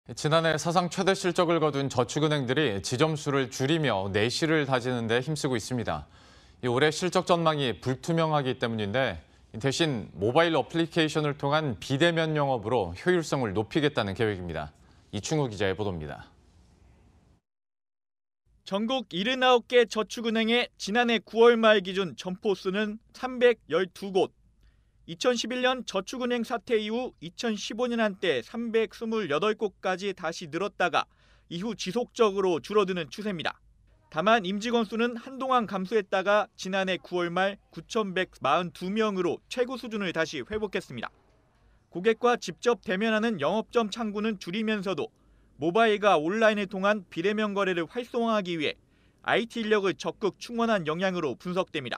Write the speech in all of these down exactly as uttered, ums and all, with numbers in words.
지난해 사상 최대 실적을 거둔 저축은행들이 지점수를 줄이며 내실을 다지는 데 힘쓰고 있습니다. 올해 실적 전망이 불투명하기 때문인데 대신 모바일 어플리케이션을 통한 비대면 영업으로 효율성을 높이겠다는 계획입니다. 이충우 기자의 보도입니다. 전국 칠십구 개 저축은행의 지난해 구월 말 기준 점포 수는 삼백십이 곳. 이천십일 년 저축은행 사태 이후 이천십오 년 한때 삼백이십팔 곳까지 다시 늘었다가 이후 지속적으로 줄어드는 추세입니다. 다만 임직원 수는 한동안 감소했다가 지난해 구월 말 구천백사십이 명으로 최고 수준을 다시 회복했습니다. 고객과 직접 대면하는 영업점 창구는 줄이면서도 모바일과 온라인을 통한 비대면 거래를 활성화하기 위해 아이티 인력을 적극 충원한 영향으로 분석됩니다.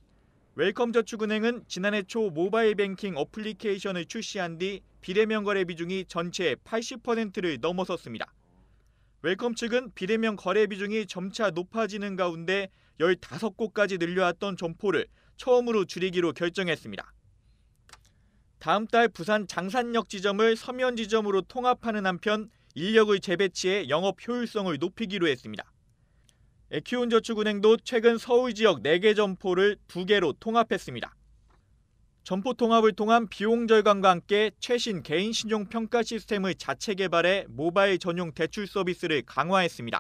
웰컴저축은행은 지난해 초 모바일 뱅킹 어플리케이션을 출시한 뒤 비대면 거래 비중이 전체의 팔십 퍼센트를 넘어섰습니다. 웰컴 측은 비대면 거래 비중이 점차 높아지는 가운데 십오 곳까지 늘려왔던 점포를 처음으로 줄이기로 결정했습니다. 다음 달 부산 장산역 지점을 서면 지점으로 통합하는 한편 인력을 재배치해 영업 효율성을 높이기로 했습니다. 에키온저축은행도 최근 서울 지역 네 개 점포를 두 개로 통합했습니다. 점포 통합을 통한 비용 절감과 함께 최신 개인 신용 평가 시스템을 자체 개발해 모바일 전용 대출 서비스를 강화했습니다.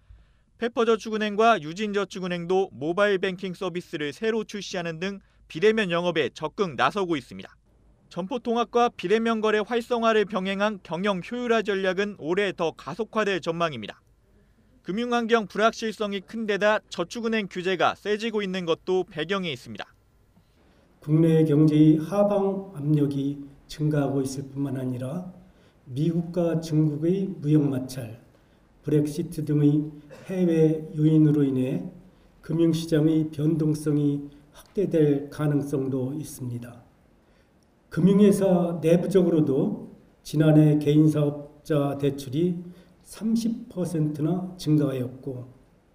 페퍼저축은행과 유진저축은행도 모바일 뱅킹 서비스를 새로 출시하는 등 비대면 영업에 적극 나서고 있습니다. 점포 통합과 비대면 거래 활성화를 병행한 경영 효율화 전략은 올해 더 가속화될 전망입니다. 금융환경 불확실성이 큰 데다 저축은행 규제가 세지고 있는 것도 배경에 있습니다. 국내 경제의 하방 압력이 증가하고 있을 뿐만 아니라 미국과 중국의 무역 마찰, 브렉시트 등의 해외 요인으로 인해 금융시장의 변동성이 확대될 가능성도 있습니다. 금융회사 내부적으로도 지난해 개인사업자 대출이 삼십 퍼센트나 증가하였고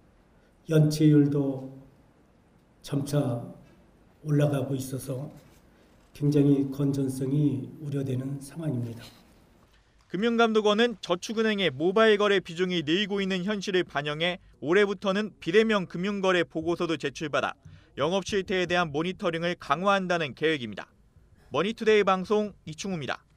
연체율도 점차 올라가고 있어서 굉장히 건전성이 우려되는 상황입니다. 금융감독원은 저축은행의 모바일 거래 비중이 늘고 있는 현실을 반영해 올해부터는 비대면 금융거래 보고서도 제출받아 영업 실태에 대한 모니터링을 강화한다는 계획입니다. 머니투데이 방송 이충우입니다.